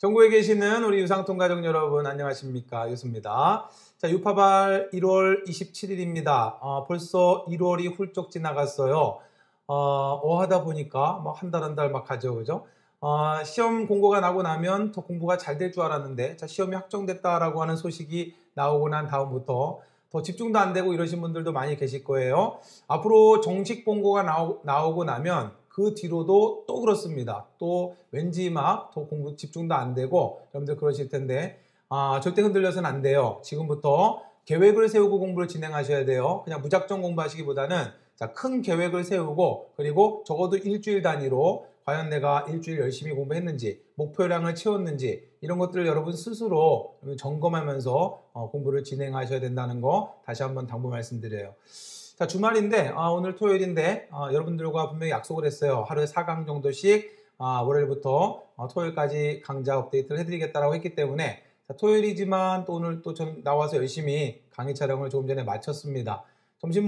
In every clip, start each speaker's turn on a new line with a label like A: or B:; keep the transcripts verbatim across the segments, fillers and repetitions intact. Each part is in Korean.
A: 전국에 계시는 우리 유상통 가족 여러분 안녕하십니까, 유수입니다. 자, 유파발 일월 이십칠일입니다. 어, 벌써 일월이 훌쩍 지나갔어요. 어, 어 하다 보니까 막 한 달 한 달 막 가죠, 그죠? 어, 시험 공고가 나고 나면 더 공부가 잘 될 줄 알았는데, 자, 시험이 확정됐다라고 하는 소식이 나오고 난 다음부터 더 집중도 안 되고 이러신 분들도 많이 계실 거예요. 앞으로 정식 공고가 나오, 나오고 나면 그 뒤로도 또 그렇습니다. 또 왠지 막 더 공부 집중도 안 되고 여러분들 그러실 텐데, 아, 절대 흔들려서는 안 돼요. 지금부터 계획을 세우고 공부를 진행하셔야 돼요. 그냥 무작정 공부하시기보다는 자, 큰 계획을 세우고, 그리고 적어도 일주일 단위로 과연 내가 일주일 열심히 공부했는지, 목표량을 채웠는지, 이런 것들을 여러분 스스로 점검하면서 어, 공부를 진행하셔야 된다는 거 다시 한번 당부 말씀드려요. 자, 주말인데, 아, 오늘 토요일인데, 아, 여러분들과 분명히 약속을 했어요. 하루에 사 강 정도씩, 아, 월요일부터 어, 토요일까지 강좌 업데이트를 해드리겠다라고 했기 때문에, 자, 토요일이지만 또 오늘 또 전 나와서 열심히 강의 촬영을 조금 전에 마쳤습니다. 점심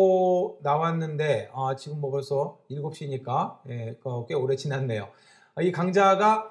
A: 먹고 나왔는데, 아, 지금 뭐 벌써 일곱 시니까, 예, 어, 꽤 오래 지났네요. 아, 이 강좌가,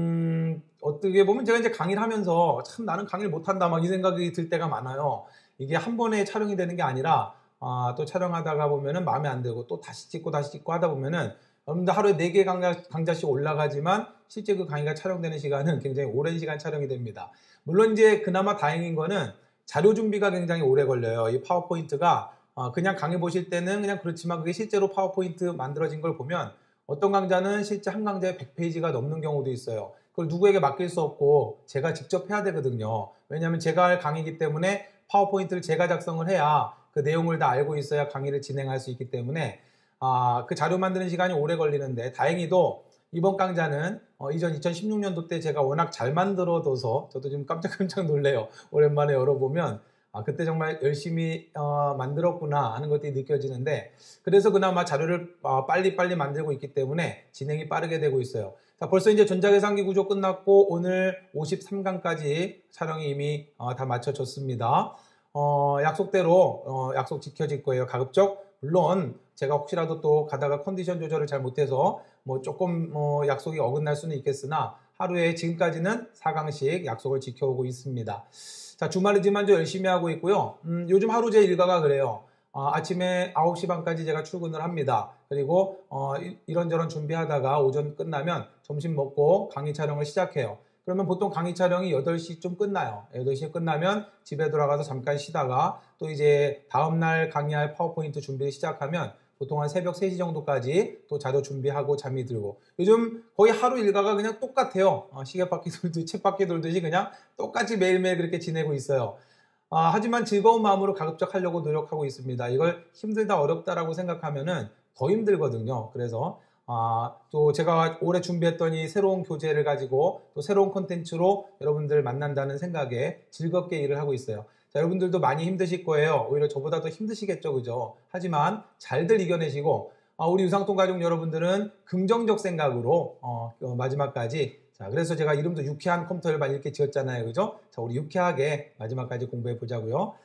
A: 음, 어떻게 보면 제가 이제 강의를 하면서 참 나는 강의를 못한다 막 이 생각이 들 때가 많아요. 이게 한 번에 촬영이 되는 게 아니라, 아, 또 촬영하다가 보면은 마음에 안 들고 또 다시 찍고 다시 찍고 하다 보면은 여러분들 하루에 네 개 강좌, 강좌씩 올라가지만 실제 그 강의가 촬영되는 시간은 굉장히 오랜 시간 촬영이 됩니다. 물론 이제 그나마 다행인 거는 자료 준비가 굉장히 오래 걸려요. 이 파워포인트가 어, 그냥 강의 보실 때는 그냥 그렇지만 그게 실제로 파워포인트 만들어진 걸 보면 어떤 강좌는 실제 한 강좌에 백 페이지가 넘는 경우도 있어요. 그걸 누구에게 맡길 수 없고 제가 직접 해야 되거든요. 왜냐하면 제가 할 강의이기 때문에 파워포인트를 제가 작성을 해야 그 내용을 다 알고 있어야 강의를 진행할 수 있기 때문에 아, 그 자료 만드는 시간이 오래 걸리는데, 다행히도 이번 강좌는 어, 이전 이천십육 년도 때 제가 워낙 잘 만들어둬서 저도 지금 깜짝깜짝 놀래요. 오랜만에 열어보면 아, 그때 정말 열심히 어, 만들었구나 하는 것들이 느껴지는데, 그래서 그나마 자료를 어, 빨리빨리 만들고 있기 때문에 진행이 빠르게 되고 있어요. 자, 벌써 이제 전자계산기 구조 끝났고 오늘 오십삼 강까지 촬영이 이미 어, 다 마쳐졌습니다. 어, 약속대로 어, 약속 지켜질 거예요. 가급적 물론 제가 혹시라도 또 가다가 컨디션 조절을 잘 못해서 뭐 조금 뭐 약속이 어긋날 수는 있겠으나 하루에 지금까지는 사 강씩 약속을 지켜오고 있습니다. 자, 주말이지만 저 열심히 하고 있고요. 음, 요즘 하루 제 일과가 그래요. 어, 아침에 아홉 시 반까지 제가 출근을 합니다. 그리고 어, 이런저런 준비하다가 오전 끝나면 점심 먹고 강의 촬영을 시작해요. 그러면 보통 강의 촬영이 여덟 시쯤 끝나요. 여덟 시에 끝나면 집에 돌아가서 잠깐 쉬다가 또 이제 다음날 강의할 파워포인트 준비를 시작하면 보통 한 새벽 세 시 정도까지 또 자료 준비하고 잠이 들고, 요즘 거의 하루 일과가 그냥 똑같아요. 어, 시계바퀴 돌듯이 쳇바퀴 돌듯이 그냥 똑같이 매일매일 그렇게 지내고 있어요. 아, 하지만 즐거운 마음으로 가급적 하려고 노력하고 있습니다. 이걸 힘들다 어렵다라고 생각하면은 더 힘들거든요. 그래서 아, 또 제가 올해 준비했더니 새로운 교재를 가지고 또 새로운 콘텐츠로 여러분들 만난다는 생각에 즐겁게 일을 하고 있어요. 자, 여러분들도 많이 힘드실 거예요. 오히려 저보다 더 힘드시겠죠, 그죠? 하지만 잘들 이겨내시고, 아, 우리 유상통 가족 여러분들은 긍정적 생각으로 어, 어, 마지막까지, 자, 그래서 제가 이름도 유쾌한 컴퓨터일반 이렇게 지었잖아요, 그죠? 자, 우리 유쾌하게 마지막까지 공부해 보자고요.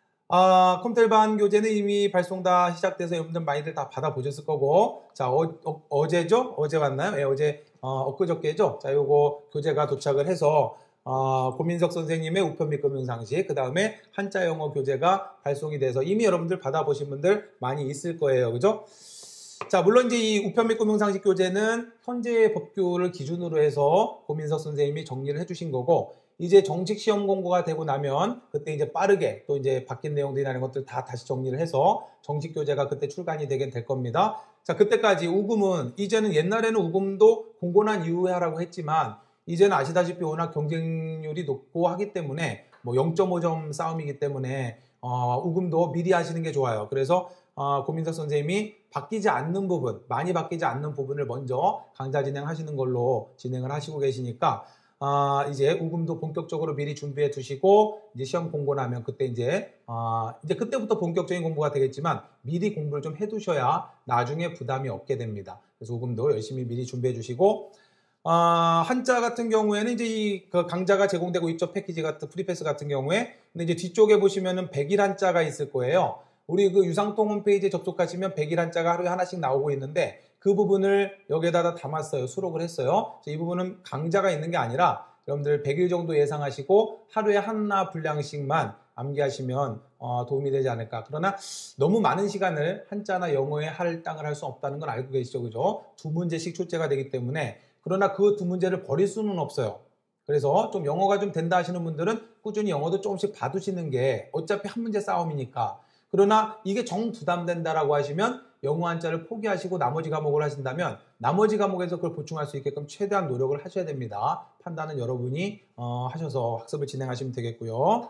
A: 아, 컴퓨터일반 교재는 이미 발송 다 시작돼서 여러분들 많이들 다 받아보셨을 거고, 자, 어, 어, 어제죠? 어제 왔나요? 예, 어제, 어, 엊그저께죠? 자, 요거 교재가 도착을 해서, 어, 고민석 선생님의 우편 및 금융상식, 그 다음에 한자 영어 교재가 발송이 돼서 이미 여러분들 받아보신 분들 많이 있을 거예요. 그죠? 자, 물론 이제 이 우편 및 금융상식 교재는 현재의 법규를 기준으로 해서 고민석 선생님이 정리를 해주신 거고, 이제 정식 시험 공고가 되고 나면 그때 이제 빠르게 또 이제 바뀐 내용들이나 이런 것들 다 다시 정리를 해서 정식 교재가 그때 출간이 되게 될 겁니다. 자, 그때까지 우금은, 이제는 옛날에는 우금도 공고 난 이후에 하라고 했지만 이제는 아시다시피 워낙 경쟁률이 높고 하기 때문에 뭐 영 점 오 점 싸움이기 때문에 어, 우금도 미리 하시는 게 좋아요. 그래서 어, 고민석 선생님이 바뀌지 않는 부분, 많이 바뀌지 않는 부분을 먼저 강좌 진행하시는 걸로 진행을 하시고 계시니까 아, 이제 우금도 본격적으로 미리 준비해 두시고, 이제 시험 공고 나면 그때 이제, 아, 이제 그때부터 본격적인 공부가 되겠지만 미리 공부를 좀 해 두셔야 나중에 부담이 없게 됩니다. 그래서 우금도 열심히 미리 준비해 주시고, 아, 한자 같은 경우에는 이제 이 그 강좌가 제공되고 있죠. 패키지 같은, 프리패스 같은 경우에. 근데 이제 뒤쪽에 보시면은 백일 한자가 있을 거예요. 우리 그 유상통 홈페이지에 접속하시면 백일 한자가 하루에 하나씩 나오고 있는데 그 부분을 여기에다 담았어요. 수록을 했어요. 이 부분은 강좌가 있는 게 아니라 여러분들 백 일 정도 예상하시고 하루에 하나 분량씩만 암기하시면 어, 도움이 되지 않을까. 그러나 너무 많은 시간을 한자나 영어에 할당을 할 수 없다는 건 알고 계시죠, 그죠? 두 문제씩 출제가 되기 때문에. 그러나 그 두 문제를 버릴 수는 없어요. 그래서 좀 영어가 좀 된다 하시는 분들은 꾸준히 영어도 조금씩 봐두시는 게 어차피 한 문제 싸움이니까. 그러나 이게 정 부담된다라고 하시면 영어 한자를 포기하시고 나머지 과목을 하신다면 나머지 과목에서 그걸 보충할 수 있게끔 최대한 노력을 하셔야 됩니다. 판단은 여러분이 어, 하셔서 학습을 진행하시면 되겠고요.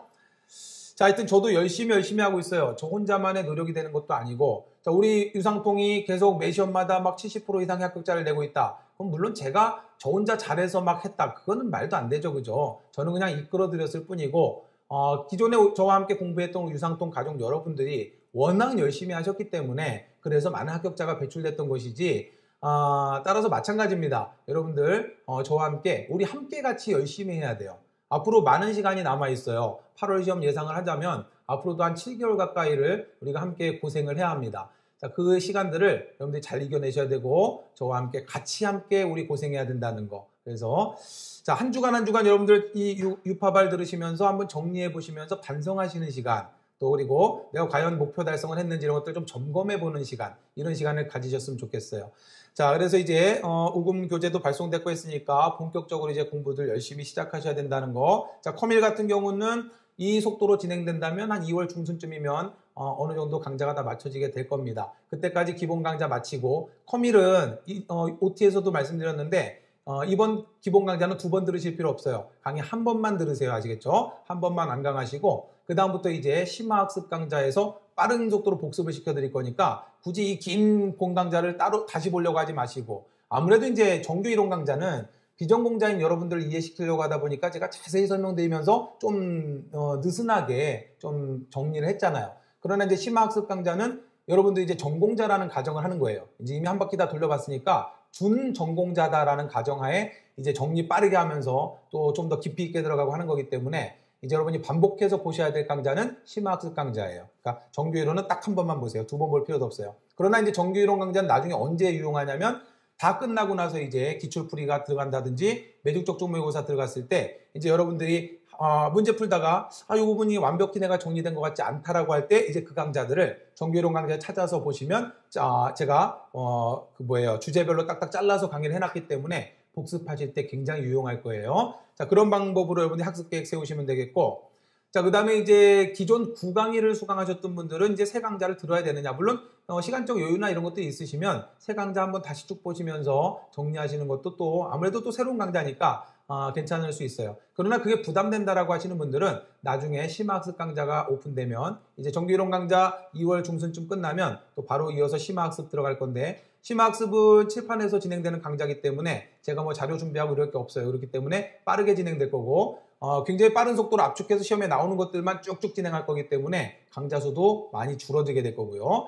A: 자, 하여튼 저도 열심히 열심히 하고 있어요. 저 혼자만의 노력이 되는 것도 아니고. 자, 우리 유상통이 계속 매 시험마다 막 칠십 퍼센트 이상의 합격자를 내고 있다. 그럼 물론 제가 저 혼자 잘해서 막 했다. 그거는 말도 안 되죠, 그죠? 저는 그냥 이끌어 드렸을 뿐이고, 어, 기존에 저와 함께 공부했던 유상통 가족 여러분들이 워낙 열심히 하셨기 때문에 그래서 많은 합격자가 배출됐던 것이지, 어, 따라서 마찬가지입니다. 여러분들, 어, 저와 함께, 우리 함께 같이 열심히 해야 돼요. 앞으로 많은 시간이 남아 있어요. 팔월 시험 예상을 하자면 앞으로도 한 칠 개월 가까이를 우리가 함께 고생을 해야 합니다. 자, 그 시간들을 여러분들이 잘 이겨내셔야 되고 저와 함께 같이 함께 우리 고생해야 된다는 거. 그래서 자, 한 주간 한 주간 여러분들 이 유파발 들으시면서 한번 정리해 보시면서 반성하시는 시간, 또 그리고 내가 과연 목표 달성을 했는지 이런 것들 좀 점검해 보는 시간, 이런 시간을 가지셨으면 좋겠어요. 자, 그래서 이제 어, 우금 교재도 발송됐고 했으니까 본격적으로 이제 공부들 열심히 시작하셔야 된다는 거. 자, 커밀 같은 경우는 이 속도로 진행된다면 한 이월 중순쯤이면 어, 어느 정도 강좌가 다 맞춰지게 될 겁니다. 그때까지 기본 강좌 마치고, 커밀은 이, 어, 오티에서도 말씀드렸는데 어, 이번 기본 강좌는 두 번 들으실 필요 없어요. 강의 한 번만 들으세요. 아시겠죠? 한 번만 완강하시고 그 다음부터 이제 심화학습 강좌에서 빠른 속도로 복습을 시켜드릴 거니까 굳이 이 긴 공강좌를 따로 다시 보려고 하지 마시고, 아무래도 이제 정규 이론 강좌는 비전공자인 여러분들을 이해시키려고 하다 보니까 제가 자세히 설명드리면서 좀 어, 느슨하게 좀 정리를 했잖아요. 그러나 이제 심화학습 강좌는 여러분들이 이제 전공자라는 가정을 하는 거예요. 이제 이미 한 바퀴 다 돌려봤으니까 준 전공자다라는 가정하에 이제 정리 빠르게 하면서 또 좀 더 깊이 있게 들어가고 하는 거기 때문에 이제 여러분이 반복해서 보셔야 될 강좌는 심화학습 강좌예요. 그러니까 정규 이론은 딱 한 번만 보세요. 두 번 볼 필요도 없어요. 그러나 이제 정규 이론 강좌는 나중에 언제 유용하냐면 다 끝나고 나서 이제 기출풀이가 들어간다든지 매죽적 모의고사 들어갔을 때 이제 여러분들이 어, 문제 풀다가 아, 이 부분이 완벽히 내가 정리된 것 같지 않다라고 할 때 이제 그 강좌들을 정규 이론 강좌 찾아서 보시면 자, 제가 어, 그 뭐예요, 주제별로 딱딱 잘라서 강의를 해놨기 때문에 복습하실 때 굉장히 유용할 거예요. 자, 그런 방법으로 여러분이 학습 계획 세우시면 되겠고, 자, 그 다음에 이제 기존 구 강의를 수강하셨던 분들은 이제 새 강좌를 들어야 되느냐. 물론, 어, 시간적 여유나 이런 것들이 있으시면 새 강좌 한번 다시 쭉 보시면서 정리하시는 것도 또 아무래도 또 새로운 강좌니까 어, 괜찮을 수 있어요. 그러나 그게 부담된다라고 하시는 분들은 나중에 심화학습 강좌가 오픈되면 이제 정규이론 강좌 이월 중순쯤 끝나면 또 바로 이어서 심화학습 들어갈 건데, 심화학습은 칠판에서 진행되는 강좌이기 때문에 제가 뭐 자료 준비하고 이럴 게 없어요. 그렇기 때문에 빠르게 진행될 거고, 어, 굉장히 빠른 속도로 압축해서 시험에 나오는 것들만 쭉쭉 진행할 거기 때문에 강좌 수도 많이 줄어들게 될 거고요.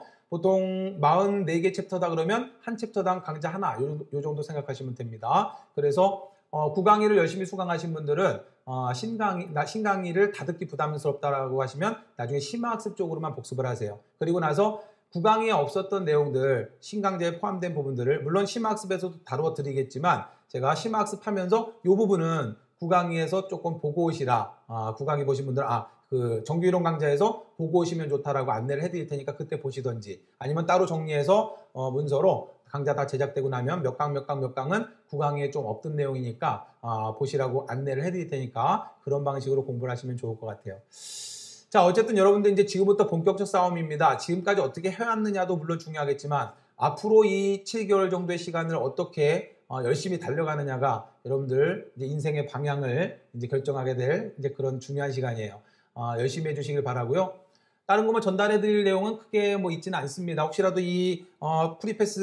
A: 보통 사십사 개 챕터다 그러면 한 챕터당 강좌 하나, 요, 요 정도 생각하시면 됩니다. 그래서 어, 구 강의를 열심히 수강하신 분들은 어, 신강의, 신강의를 다 듣기 부담스럽다라고 하시면 나중에 심화학습 쪽으로만 복습을 하세요. 그리고 나서 구 강의에 없었던 내용들, 신강좌에 포함된 부분들을 물론 심화학습에서도 다루어 드리겠지만 제가 심화학습하면서 이 부분은 구 강의에서 조금 보고 오시라. 아, 구 강의 보신 분들은 아, 그 정규이론 강좌에서 보고 오시면 좋다라고 안내를 해드릴 테니까 그때 보시던지, 아니면 따로 정리해서 어, 문서로 강좌 다 제작되고 나면 몇 강, 몇 강, 몇 강은 구 강의에 좀 없던 내용이니까 어, 보시라고 안내를 해드릴 테니까 그런 방식으로 공부를 하시면 좋을 것 같아요. 자, 어쨌든 여러분들 이제 지금부터 본격적 싸움입니다. 지금까지 어떻게 해왔느냐도 물론 중요하겠지만 앞으로 이 칠 개월 정도의 시간을 어떻게 어, 열심히 달려가느냐가 여러분들 이제 인생의 방향을 이제 결정하게 될 이제 그런 중요한 시간이에요. 어, 열심히 해주시길 바라고요. 다른 거뭐 전달해드릴 내용은 크게 뭐 있지는 않습니다. 혹시라도 이 어,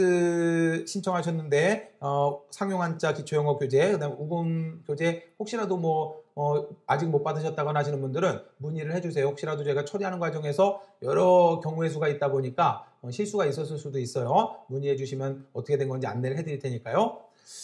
A: 프리패스 신청하셨는데 어, 상용한자 기초영어 교재, 그다음에 우금 교재 혹시라도 뭐 어, 아직 못 받으셨다거나 하시는 분들은 문의를 해주세요. 혹시라도 제가 처리하는 과정에서 여러 경우의 수가 있다 보니까 어, 실수가 있었을 수도 있어요. 문의해 주시면 어떻게 된 건지 안내를 해드릴 테니까요.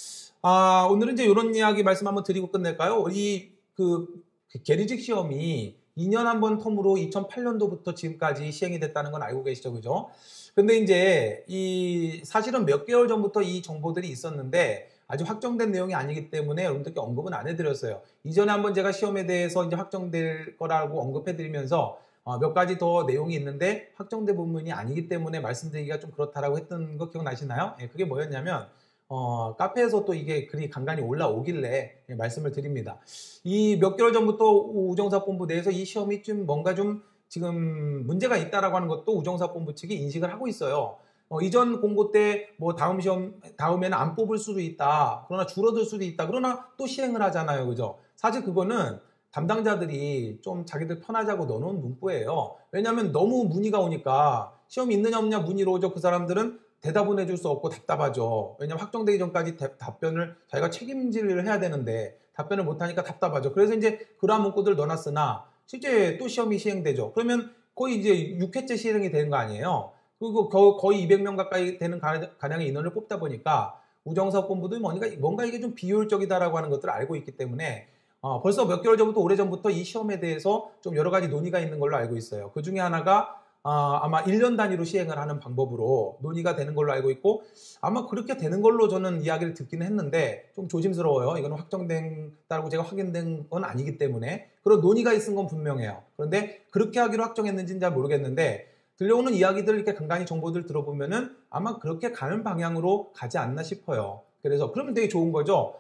A: 아, 오늘은 이제 이런 이야기 말씀 한번 드리고 끝낼까요? 우리 그, 그 계리직 시험이 이 년 한 번 텀으로 이천팔 년도부터 지금까지 시행이 됐다는 건 알고 계시죠, 그죠? 근데 이제 이 사실은 몇 개월 전부터 이 정보들이 있었는데 아직 확정된 내용이 아니기 때문에 여러분들께 언급은 안 해드렸어요. 이전에 한번 제가 시험에 대해서 이제 확정될 거라고 언급해드리면서 어, 몇 가지 더 내용이 있는데 확정된 부분이 아니기 때문에 말씀드리기가 좀 그렇다라고 했던 거 기억나시나요? 예, 그게 뭐였냐면 어, 카페에서 또 이게 글이 간간히 올라오길래 예, 말씀을 드립니다. 이 몇 개월 전부터 우정사업본부 내에서 이 시험이 좀 뭔가 좀 지금 문제가 있다라고 하는 것도 우정사업본부 측이 인식을 하고 있어요. 어, 이전 공고 때 뭐 다음 시험 다음에는 안 뽑을 수도 있다. 그러나 줄어들 수도 있다. 그러나 또 시행을 하잖아요. 그죠? 사실 그거는 담당자들이 좀 자기들 편하자고 넣어놓은 문구예요. 왜냐하면 너무 문의가 오니까 시험 있느냐 없느냐 문의로 오죠. 그 사람들은 대답은 해줄 수 없고 답답하죠. 왜냐하면 확정되기 전까지 대, 답변을 자기가 책임질을 해야 되는데 답변을 못하니까 답답하죠. 그래서 이제 그러한 문구들을 넣어놨으나 실제 또 시험이 시행되죠. 그러면 거의 이제 육 회째 시행이 되는 거 아니에요. 그리고 거의 이백 명 가까이 되는 가량의 인원을 뽑다 보니까 우정사업본부도 뭔가, 뭔가 이게 좀 비효율적이다라고 하는 것들을 알고 있기 때문에 어, 벌써 몇 개월 전부터 오래전부터 이 시험에 대해서 좀 여러 가지 논의가 있는 걸로 알고 있어요. 그 중에 하나가 어, 아마 일 년 단위로 시행을 하는 방법으로 논의가 되는 걸로 알고 있고 아마 그렇게 되는 걸로 저는 이야기를 듣기는 했는데 좀 조심스러워요. 이거는 확정된다고 제가 확인된 건 아니기 때문에 그런 논의가 있은 건 분명해요. 그런데 그렇게 하기로 확정했는지는 잘 모르겠는데 들려오는 이야기들 이렇게 간간히 정보들 들어보면은 아마 그렇게 가는 방향으로 가지 않나 싶어요. 그래서 그러면 되게 좋은 거죠.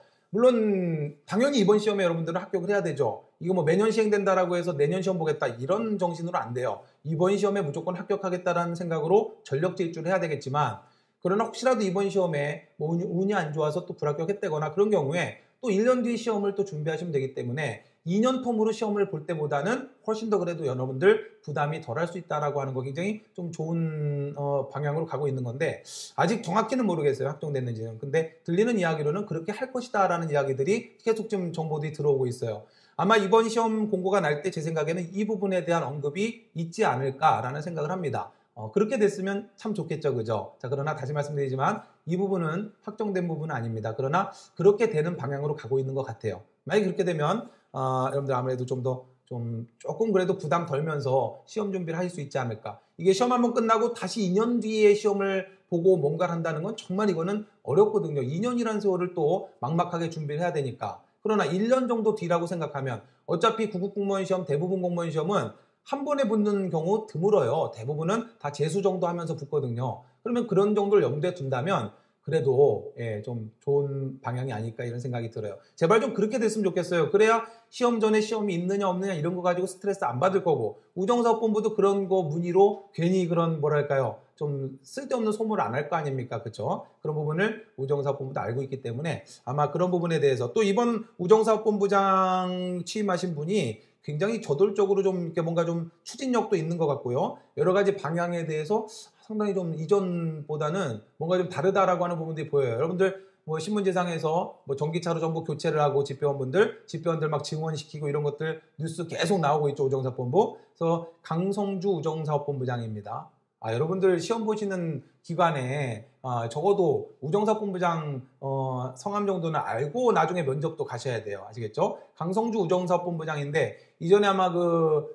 A: 물론 당연히 이번 시험에 여러분들은 합격을 해야 되죠. 이거 뭐 매년 시행된다라고 해서 내년 시험 보겠다 이런 정신으로 안 돼요. 이번 시험에 무조건 합격하겠다라는 생각으로 전력 질주를 해야 되겠지만 그러나 혹시라도 이번 시험에 뭐 운이 안 좋아서 또 불합격했다거나 그런 경우에 또 일 년 뒤 시험을 또 준비하시면 되기 때문에 이 년 텀으로 시험을 볼 때보다는 훨씬 더 그래도 여러분들 부담이 덜 할 수 있다라고 하는 거 굉장히 좀 좋은 어, 방향으로 가고 있는 건데 아직 정확히는 모르겠어요. 확정됐는지는. 근데 들리는 이야기로는 그렇게 할 것이다 라는 이야기들이 계속 좀 정보들이 들어오고 있어요. 아마 이번 시험 공고가 날 때 제 생각에는 이 부분에 대한 언급이 있지 않을까라는 생각을 합니다. 어, 그렇게 됐으면 참 좋겠죠. 그죠? 자, 그러나 다시 말씀드리지만 이 부분은 확정된 부분은 아닙니다. 그러나 그렇게 되는 방향으로 가고 있는 것 같아요. 만약에 그렇게 되면 어, 여러분들 아무래도 좀 더 좀 조금 그래도 부담 덜면서 시험 준비를 하실 수 있지 않을까. 이게 시험 한번 끝나고 다시 이 년 뒤에 시험을 보고 뭔가를 한다는 건 정말 이거는 어렵거든요. 이 년이라는 세월을 또 막막하게 준비를 해야 되니까. 그러나 일 년 정도 뒤라고 생각하면 어차피 구급 공무원 시험 대부분 공무원 시험은 한 번에 붙는 경우 드물어요. 대부분은 다 재수 정도 하면서 붙거든요. 그러면 그런 정도를 염두에 둔다면 그래도 예, 좀 좋은 방향이 아닐까 이런 생각이 들어요. 제발 좀 그렇게 됐으면 좋겠어요. 그래야 시험 전에 시험이 있느냐 없느냐 이런 거 가지고 스트레스 안 받을 거고 우정사업본부도 그런 거 문의로 괜히 그런 뭐랄까요 좀 쓸데없는 소모를 안 할 거 아닙니까? 그렇죠? 그런 부분을 우정사업본부도 알고 있기 때문에 아마 그런 부분에 대해서 또 이번 우정사업본부장 취임하신 분이 굉장히 저돌적으로 좀 이렇게 뭔가 좀 추진력도 있는 것 같고요. 여러 가지 방향에 대해서 상당히 좀 이전보다는 뭔가 좀 다르다라고 하는 부분들이 보여요. 여러분들 뭐 신문지상에서 뭐 전기차로 전부 교체를 하고 집배원분들, 집배원들 막 증원시키고 이런 것들 뉴스 계속 나오고 있죠. 우정사업본부. 그래서 강성주 우정사업본부장입니다. 아, 여러분들 시험 보시는 기간에 아, 적어도 우정사업본부장 어, 성함 정도는 알고 나중에 면접도 가셔야 돼요. 아시겠죠? 강성주 우정사업본부장인데 이전에 아마 그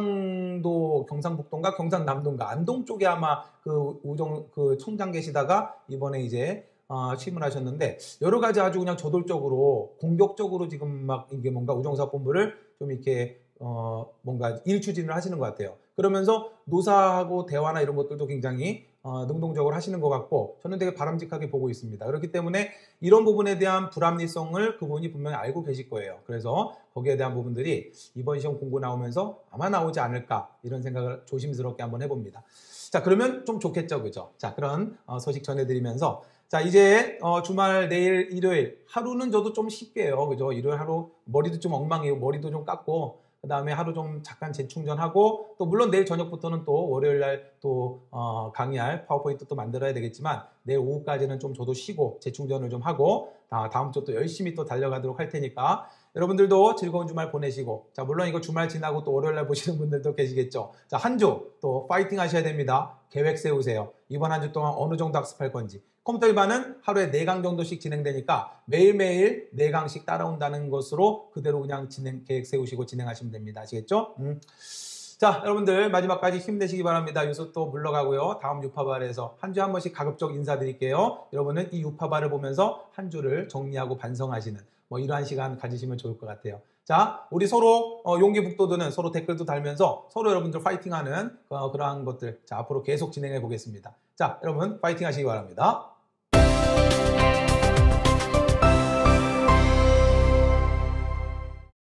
A: 경상도 경상북도인가 경상남도인가 안동 쪽에 아마 그 우정 그 청장 계시다가 이번에 이제 어, 취임을 하셨는데 여러 가지 아주 그냥 저돌적으로 공격적으로 지금 막 이게 뭔가 우정사업본부를 좀 이렇게 어, 뭔가 일 추진을 하시는 것 같아요. 그러면서 노사하고 대화나 이런 것들도 굉장히 어, 능동적으로 하시는 것 같고 저는 되게 바람직하게 보고 있습니다. 그렇기 때문에 이런 부분에 대한 불합리성을 그분이 분명히 알고 계실 거예요. 그래서 거기에 대한 부분들이 이번 시험 공고 나오면서 아마 나오지 않을까 이런 생각을 조심스럽게 한번 해봅니다. 자, 그러면 좀 좋겠죠, 그죠? 자, 그런 어, 소식 전해드리면서 자, 이제 어, 주말 내일 일요일 하루는 저도 좀 쉽게요, 그죠? 일요일 하루 머리도 좀 엉망이고 머리도 좀 깎고 그 다음에 하루 좀 잠깐 재충전하고 또 물론 내일 저녁부터는 또 월요일 날 또 어, 강의할 파워포인트 또 만들어야 되겠지만 내일 오후까지는 좀 저도 쉬고 재충전을 좀 하고 아, 다음 주 또 열심히 또 달려가도록 할 테니까 여러분들도 즐거운 주말 보내시고 자 물론 이거 주말 지나고 또 월요일 날 보시는 분들도 계시겠죠. 자, 한 주 또 파이팅 하셔야 됩니다. 계획 세우세요. 이번 한 주 동안 어느 정도 학습할 건지. 컴퓨터 일반은 하루에 네 강 정도씩 진행되니까 매일매일 네 강씩 따라온다는 것으로 그대로 그냥 진행, 계획 세우시고 진행하시면 됩니다. 아시겠죠? 음. 자, 여러분들 마지막까지 힘내시기 바랍니다. 유수 또 물러가고요. 다음 유파발에서 한 주에 한 번씩 가급적 인사드릴게요. 여러분은 이 유파발을 보면서 한 주를 정리하고 반성하시는 뭐 이러한 시간 가지시면 좋을 것 같아요. 자, 우리 서로 어, 용기 북돋우는 서로 댓글도 달면서 서로 여러분들 파이팅하는 어, 그러한 것들 자 앞으로 계속 진행해 보겠습니다. 자, 여러분 파이팅 하시기 바랍니다.